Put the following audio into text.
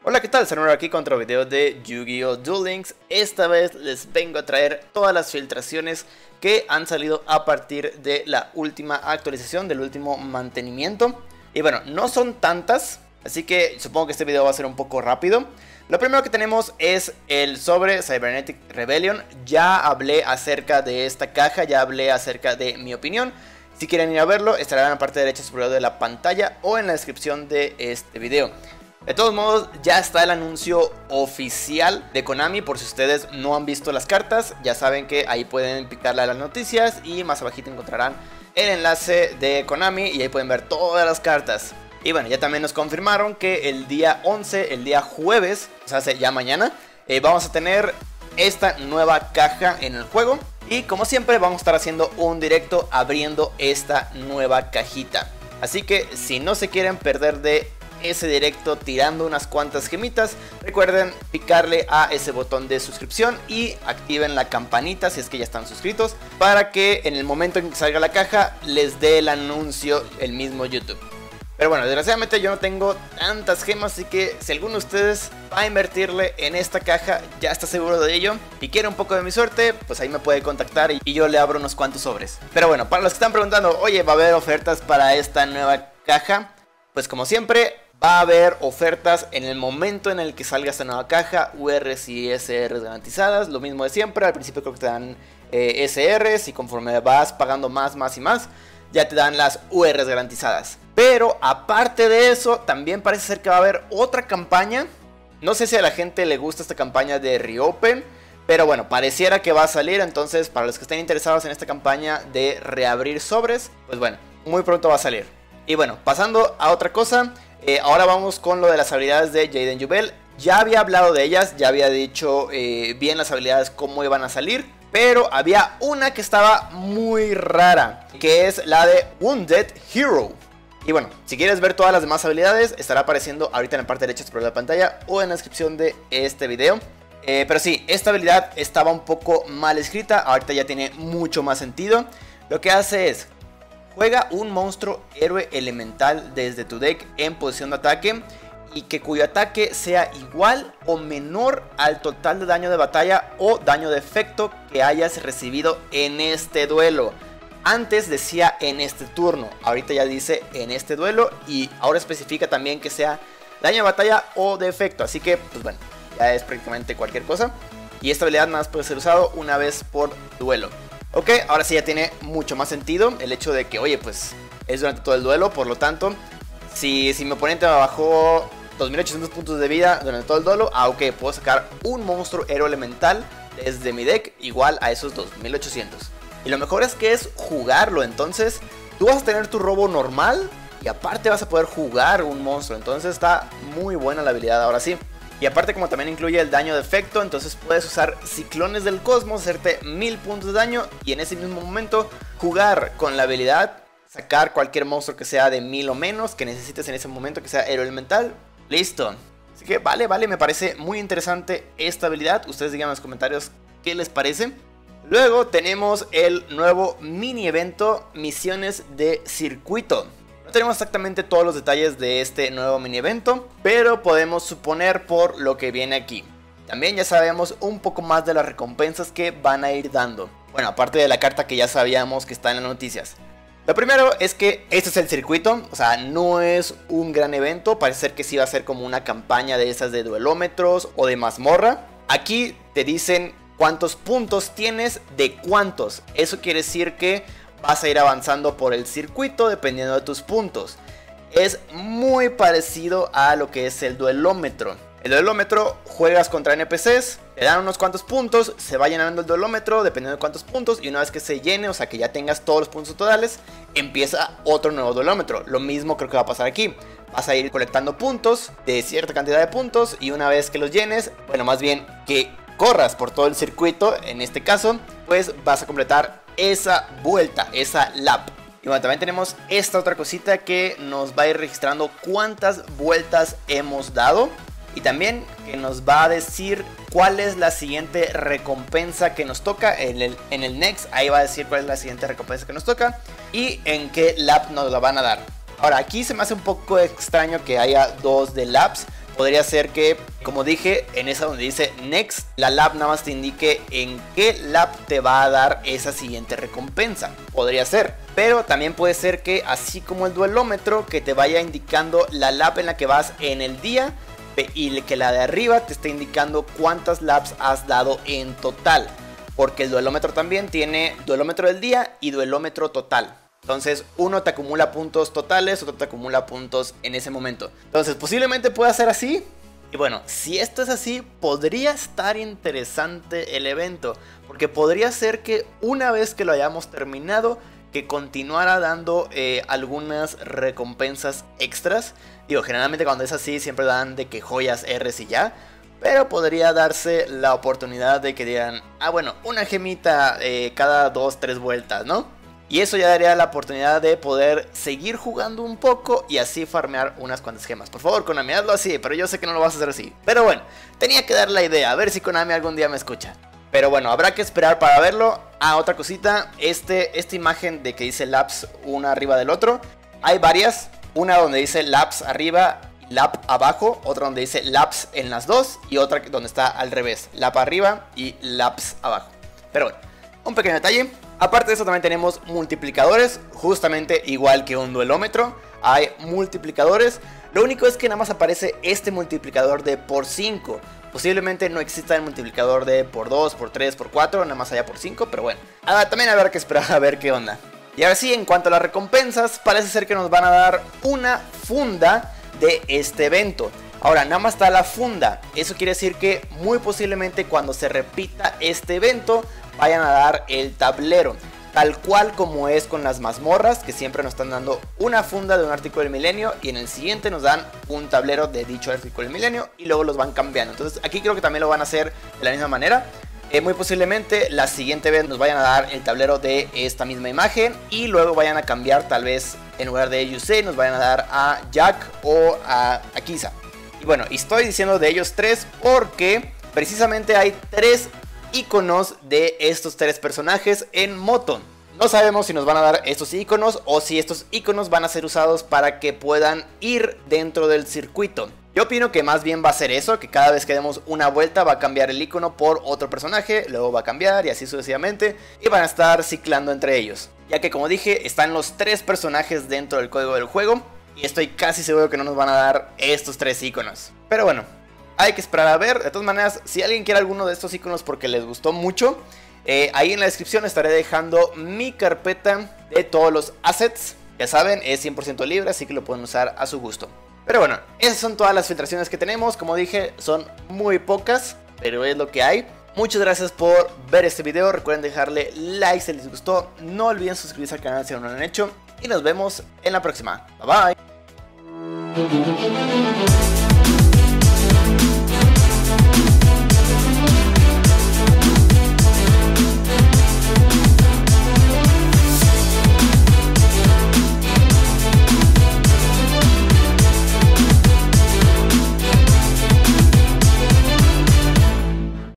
Hola, ¿qué tal? Samurai aquí con otro video de Yu-Gi-Oh! Duel Links. Esta vez les vengo a traer todas las filtraciones que han salido a partir de la última actualización, del último mantenimiento. Y bueno, no son tantas, así que supongo que este video va a ser un poco rápido. Lo primero que tenemos es el sobre Cybernetic Rebellion. Ya hablé acerca de esta caja, ya hablé acerca de mi opinión. Si quieren ir a verlo, estará en la parte derecha superior de la pantalla o en la descripción de este video. De todos modos, ya está el anuncio oficial de Konami. Por si ustedes no han visto las cartas, ya saben que ahí pueden picarle a las noticias y más abajito encontrarán el enlace de Konami y ahí pueden ver todas las cartas. Y bueno, ya también nos confirmaron que el día 11, el día jueves, o sea, ya mañana, vamos a tener esta nueva caja en el juego. Y como siempre vamos a estar haciendo un directo abriendo esta nueva cajita. Así que si no se quieren perder de ese directo tirando unas cuantas gemitas, recuerden picarle a ese botón de suscripción y activen la campanita si es que ya están suscritos, para que en el momento en que salga la caja les dé el anuncio el mismo YouTube. Pero bueno, desgraciadamente yo no tengo tantas gemas, así que si alguno de ustedes va a invertirle en esta caja, ya está seguro de ello y quiere un poco de mi suerte, pues ahí me puede contactar y yo le abro unos cuantos sobres. Pero bueno, para los que están preguntando, oye, ¿va a haber ofertas para esta nueva caja? Pues como siempre, va a haber ofertas en el momento en el que salga esta nueva caja, URs y SRs garantizadas, lo mismo de siempre. Al principio creo que te dan SRs y conforme vas pagando más y más, ya te dan las URs garantizadas. Pero aparte de eso, también parece ser que va a haber otra campaña. No sé si a la gente le gusta esta campaña de Reopen, pero bueno, pareciera que va a salir. Entonces, para los que estén interesados en esta campaña de reabrir sobres, pues bueno, muy pronto va a salir. Y bueno, pasando a otra cosa, ahora vamos con lo de las habilidades de Jaden Jubel. Ya había hablado de ellas, ya había dicho bien las habilidades cómo iban a salir, pero había una que estaba muy rara, que es la de Wounded Hero. Y bueno, si quieres ver todas las demás habilidades, estará apareciendo ahorita en la parte derecha superior de la pantalla o en la descripción de este video. Pero sí, esta habilidad estaba un poco mal escrita, ahorita ya tiene mucho más sentido. Lo que hace es: juega un monstruo héroe elemental desde tu deck en posición de ataque y que cuyo ataque sea igual o menor al total de daño de batalla o daño de efecto que hayas recibido en este duelo. Antes decía en este turno, ahorita ya dice en este duelo y ahora especifica también que sea daño de batalla o de efecto. Así que pues bueno, ya es prácticamente cualquier cosa. Y esta habilidad nada más puede ser usado una vez por duelo. Ok, ahora sí ya tiene mucho más sentido el hecho de que, oye, pues es durante todo el duelo. Por lo tanto, si mi oponente me bajó 2800 puntos de vida durante todo el duelo, ok, puedo sacar un monstruo héroe elemental desde mi deck igual a esos 2800. Y lo mejor es que es jugarlo, entonces tú vas a tener tu robo normal y aparte vas a poder jugar un monstruo. Entonces está muy buena la habilidad ahora sí. Y aparte, como también incluye el daño de efecto, entonces puedes usar ciclones del cosmos, hacerte 1000 puntos de daño y en ese mismo momento jugar con la habilidad, sacar cualquier monstruo que sea de 1000 o menos que necesites en ese momento, que sea héroe elemental. Listo. Así que vale, me parece muy interesante esta habilidad. Ustedes digan en los comentarios qué les parece. Luego tenemos el nuevo mini evento Misiones de Circuito. No tenemos exactamente todos los detalles de este nuevo mini evento, pero podemos suponer por lo que viene aquí. También ya sabemos un poco más de las recompensas que van a ir dando. Bueno, aparte de la carta que ya sabíamos que está en las noticias. Lo primero es que este es el circuito, o sea, no es un gran evento. Parece ser que sí va a ser como una campaña de esas de duelómetros o de mazmorra. Aquí te dicen cuántos puntos tienes de cuántos. Eso quiere decir que vas a ir avanzando por el circuito dependiendo de tus puntos. Es muy parecido a lo que es el duelómetro. El duelómetro, juegas contra NPCs, te dan unos cuantos puntos, se va llenando el duelómetro dependiendo de cuántos puntos. Y una vez que se llene, o sea que ya tengas todos los puntos totales, empieza otro nuevo duelómetro. Lo mismo creo que va a pasar aquí. Vas a ir colectando puntos de cierta cantidad de puntos y una vez que los llenes, bueno, más bien que corras por todo el circuito, en este caso, pues vas a completar esa vuelta, esa lap. Y bueno, también tenemos esta otra cosita que nos va a ir registrando cuántas vueltas hemos dado. Y también que nos va a decir cuál es la siguiente recompensa que nos toca. En el next, ahí va a decir cuál es la siguiente recompensa que nos toca y en qué lap nos la van a dar. Ahora, aquí se me hace un poco extraño que haya dos de laps. podría ser que, como dije, en esa donde dice Next, la lab nada más te indique en qué lab te va a dar esa siguiente recompensa. Podría ser, pero también puede ser que, así como el duelómetro, que te vaya indicando la lab en la que vas en el día y que la de arriba te esté indicando cuántas labs has dado en total. Porque el duelómetro también tiene duelómetro del día y duelómetro total. Entonces uno te acumula puntos totales, otro te acumula puntos en ese momento. Entonces posiblemente pueda ser así. Y bueno, si esto es así, podría estar interesante el evento. Porque podría ser que una vez que lo hayamos terminado, que continuara dando algunas recompensas extras. Digo, generalmente cuando es así siempre dan de que joyas Rs y ya. Pero podría darse la oportunidad de que digan, ah bueno, una gemita cada 2-3 vueltas, ¿no? Y eso ya daría la oportunidad de poder seguir jugando un poco y así farmear unas cuantas gemas. Por favor, Konami, hazlo así, pero yo sé que no lo vas a hacer así. Pero bueno, tenía que dar la idea, a ver si Konami algún día me escucha. Pero bueno, habrá que esperar para verlo. Ah, otra cosita, esta imagen de que dice Labs una arriba del otro. Hay varias, una donde dice Labs arriba, Lab abajo, otra donde dice Labs en las dos y otra donde está al revés, Lab arriba y Labs abajo. Pero bueno, un pequeño detalle. Aparte de eso también tenemos multiplicadores, justamente igual que un duelómetro, hay multiplicadores. Lo único es que nada más aparece este multiplicador de por 5. Posiblemente no exista el multiplicador de por 2, por 3, por 4, nada más haya por 5, pero bueno. También habrá que esperar a ver qué onda. Y ahora sí, en cuanto a las recompensas, parece ser que nos van a dar una funda de este evento. Ahora, nada más está la funda. Eso quiere decir que muy posiblemente cuando se repita este evento vayan a dar el tablero, tal cual como es con las mazmorras, que siempre nos están dando una funda de un artículo del milenio y en el siguiente nos dan un tablero de dicho artículo del milenio y luego los van cambiando. Entonces aquí creo que también lo van a hacer de la misma manera. Muy posiblemente la siguiente vez nos vayan a dar el tablero de esta misma imagen y luego vayan a cambiar, tal vez en lugar de Yusei nos vayan a dar a Jack o a Kisa. Y bueno, estoy diciendo de ellos tres porque precisamente hay tres iconos de estos tres personajes en Moton. No sabemos si nos van a dar estos iconos o si estos iconos van a ser usados para que puedan ir dentro del circuito. Yo opino que más bien va a ser eso, que cada vez que demos una vuelta va a cambiar el icono por otro personaje, luego va a cambiar y así sucesivamente, y van a estar ciclando entre ellos. Ya que como dije, están los tres personajes dentro del código del juego y estoy casi seguro que no nos van a dar estos tres iconos. Pero bueno, hay que esperar a ver. De todas maneras, si alguien quiere alguno de estos iconos porque les gustó mucho, ahí en la descripción estaré dejando mi carpeta de todos los assets. Ya saben, es 100% libre, así que lo pueden usar a su gusto. Pero bueno, esas son todas las filtraciones que tenemos. Como dije, son muy pocas, pero es lo que hay. Muchas gracias por ver este video. Recuerden dejarle like si les gustó. No olviden suscribirse al canal si no lo han hecho. Y nos vemos en la próxima. Bye bye.